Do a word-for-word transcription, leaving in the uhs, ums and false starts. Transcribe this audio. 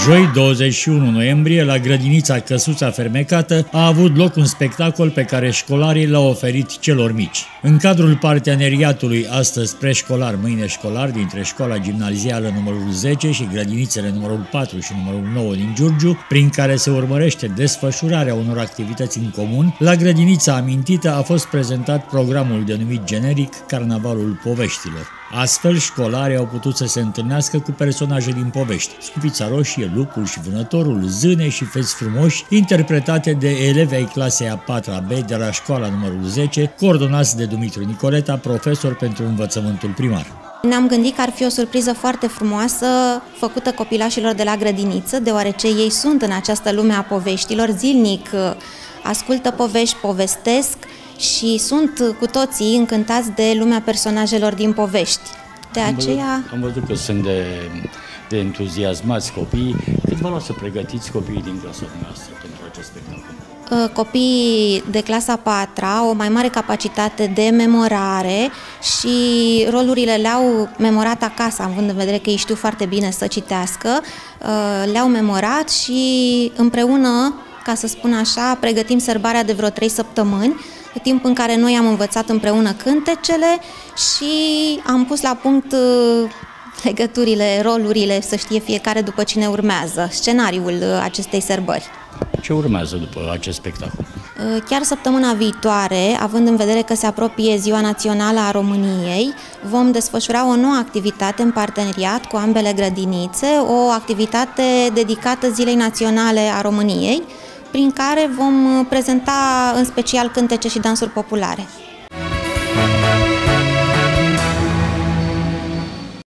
Joi, douăzeci și unu noiembrie, la grădinița Căsuța Fermecată a avut loc un spectacol pe care școlarii l-au oferit celor mici. În cadrul parteneriatului Astăzi preșcolar, mâine școlar dintre școala gimnazială numărul zece și grădinițele numărul patru și numărul nouă din Giurgiu, prin care se urmărește desfășurarea unor activități în comun, la grădinița amintită a fost prezentat programul denumit generic Carnavalul Poveștilor. Astfel, școlarii au putut să se întâlnească cu personaje din povești, Scufița Roșie, Lupul și Vânătorul, Zâne și Feți frumoși, interpretate de elevi ai clasei a patra B de la școala numărul zece, coordonați de Dumitru Nicoleta, profesor pentru învățământul primar. Ne-am gândit că ar fi o surpriză foarte frumoasă făcută copilașilor de la grădiniță, deoarece ei sunt în această lume a poveștilor, zilnic ascultă povești, povestesc și sunt cu toții încântați de lumea personajelor din povești. De am aceea... Văzut, am văzut că sunt de, de entuziasmați copiii. Cât vă luat să pregătiți copiii din clasa noastră pentru acest spectacol? Copiii de clasa a patra au o mai mare capacitate de memorare și rolurile le-au memorat acasă, având în vedere că ei știu foarte bine să citească, le-au memorat și împreună, ca să spun așa, pregătim sărbarea de vreo trei săptămâni, timp în care noi am învățat împreună cântecele și am pus la punct legăturile, rolurile, să știe fiecare după cine urmează, scenariul acestei sărbări. Ce urmează după acest spectacol? Chiar săptămâna viitoare, având în vedere că se apropie Ziua Națională a României, vom desfășura o nouă activitate în parteneriat cu ambele grădinițe, o activitate dedicată Zilei Naționale a României, prin care vom prezenta în special cântece și dansuri populare.